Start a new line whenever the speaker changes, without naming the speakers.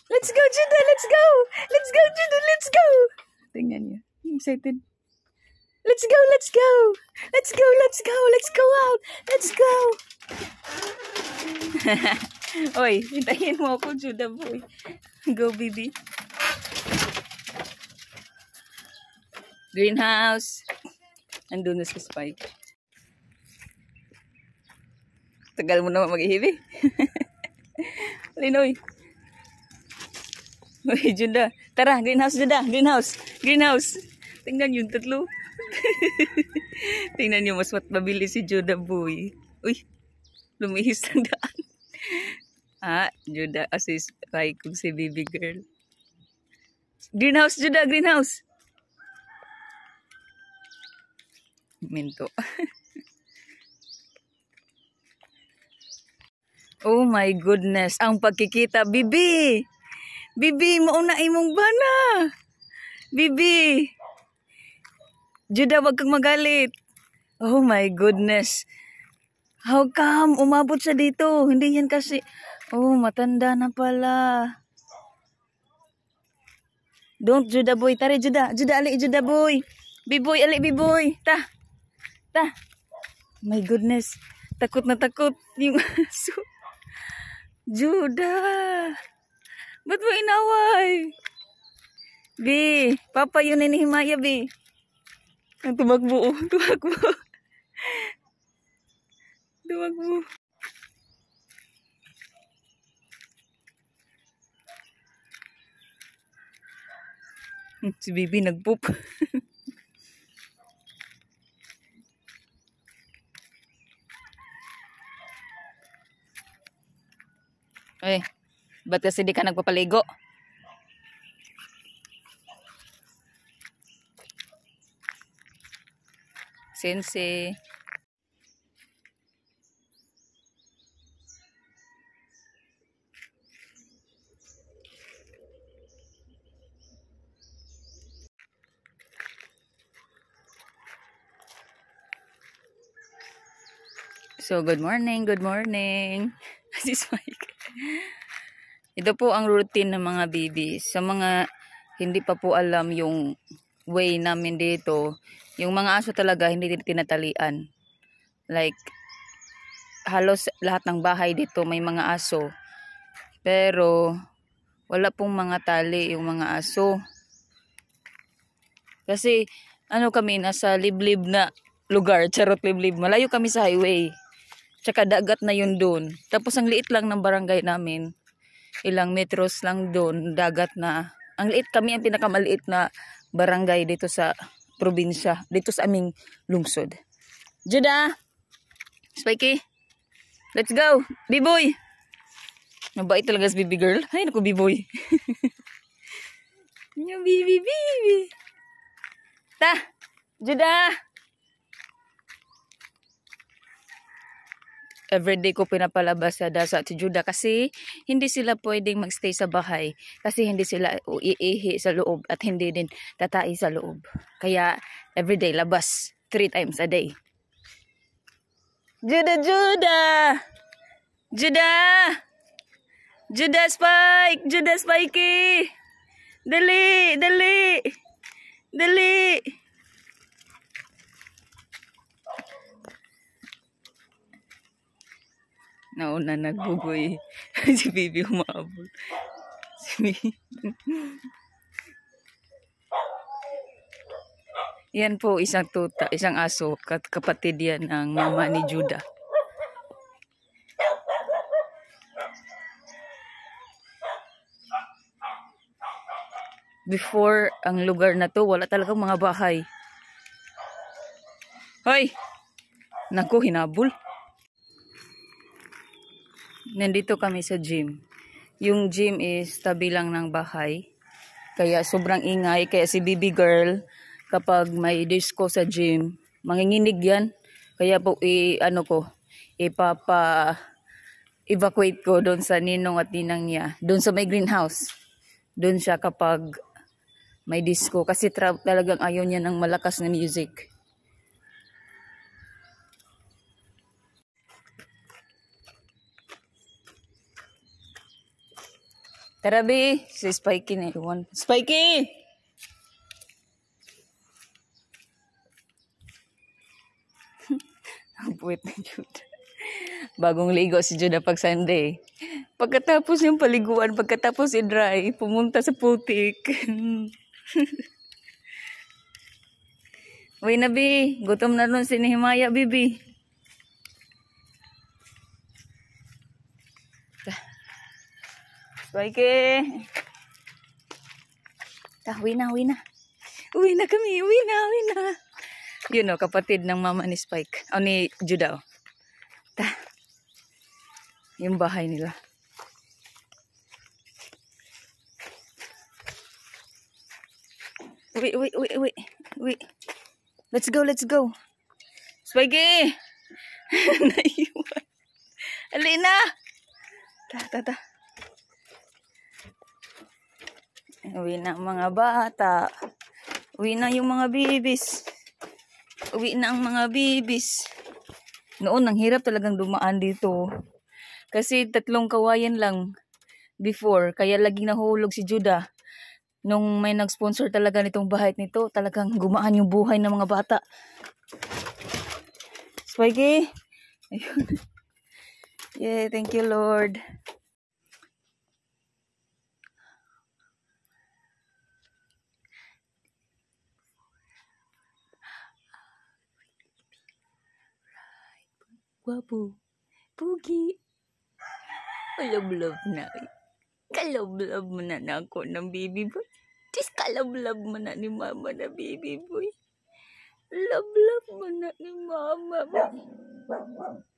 Let's go, Judah! Let's go! Let's go, Judah! Let's go! Tingnan niyo. Excited. Let's go! Let's go! Let's go! Let's go! Let's go out! Let's go! Oy, hintayin mo ako, Judah boy. Go, baby. Greenhouse. Andun na si Spike. Tagal mo naman mag-ihibi. Linoy. Uy, Judah. Tara, greenhouse, Judah. Greenhouse. Greenhouse. Tingnan yung tatlo. Tingnan nyo, mas mabili si Judah boy. Uy, lumihis ang daan. Judah assist kay kung si baby girl. Greenhouse, Judah, greenhouse. Minto. Oh my goodness, ang pagkikita, Bibi. Bibi, mauna imong bana. Bibi. Judah, wag kang magalit. Oh my goodness. How come? Umabot siya dito. Hindi yan kasi. Oh, matanda na pala. Don't, Judah boy. Tari, Judah. Judah, ali, Judah boy. Biboy, ali, biboy. Ta. My goodness. Takot na takot yung aso. Judah. Ba't mo inaway? Bi, papa yun ni Himaya, Bi. Ang tumakbo. Tumakbo. Tumakbo. Si Bibi nagpoop. Eh, ba't kasi di ka nagpapaligo? Sensei. So, good morning, good morning. This is Mike. Ito po ang routine ng mga babies. Sa mga hindi pa po alam yung way namin dito, yung mga aso talaga hindi tinatalian. Like, halos lahat ng bahay dito may mga aso. Pero, wala pong mga tali yung mga aso. Kasi, ano kami, nasa liblib na lugar, charot liblib. Malayo kami sa highway. Tsaka dagat na yun doon. Tapos ang liit lang ng barangay namin. Ilang metros lang doon, dagat na. Ang liit, kami ang pinakamaliit na barangay dito sa probinsya. Dito sa aming lungsod. Judah! Spikey! Let's go! B-boy! Mabait talaga si baby girl. Ay, naku, B-boy. Yung baby. Ta! Judah! Everyday ko pinapalabas sa dasa si Judah kasi hindi sila pwedeng magstay sa bahay kasi hindi sila iihi sa loob at hindi din tatai sa loob. Kaya everyday labas 3 times a day. Judah! Judah! Judah Spike! Judah Spikey! Dali! Nauna nagbugoy. Si Bibi umabot. Si Bibi. Yan po isang tuta, isang aso. Kapatid yan ng mama ni Judah. Before ang lugar na to, wala talagang mga bahay. Hoy! Naku, hinabol. Nandito kami sa gym. Yung gym is tabi lang ng bahay. Kaya sobrang ingay. Kaya si baby girl, kapag may disco sa gym, manginginig yan. Kaya po, ipapa-evacuate ko doon sa ninong at ninang niya. Doon sa may greenhouse. Doon siya kapag may disco. Kasi talagang ayaw niya ng malakas na music. Tara, be. Si Spikey na iwan. Spikey! Ang puwit na Judah. Bagong ligo si Judah pag Sunday. Pagkatapos yung paliguan, pagkatapos i-dry, pumunta sa putik. Uy na, be. Gutom na nun si Nehemiah, bibi. Spikey! Uwi na, uwi na. Uwi na kami, uwi na, uwi na. Yun o, kapatid ng mama ni Spike. O, ni Judah. Yung bahay nila. Uwi, uwi, uwi, uwi. Uwi. Let's go, let's go. Spikey! Naiwan. Alina! Ta. Uwi na ang mga bata. Uwi na yung mga bibis. Uwi na ang mga bibis. Noon, ang hirap talagang dumaan dito. Kasi 3 kawayan lang before. Kaya laging nahulog si Judah. Nung may nag-sponsor talaga nitong bahay nito, talagang gumaan yung buhay ng mga bata. Spikey! Ayun. Yeah, thank you, Lord. Wapo. Pugi. Kalab-lab na. Kalab-lab mo na ako ng baby boy. Just kalab-lab mo na ni mama na baby boy. Love-love mo na ni mama.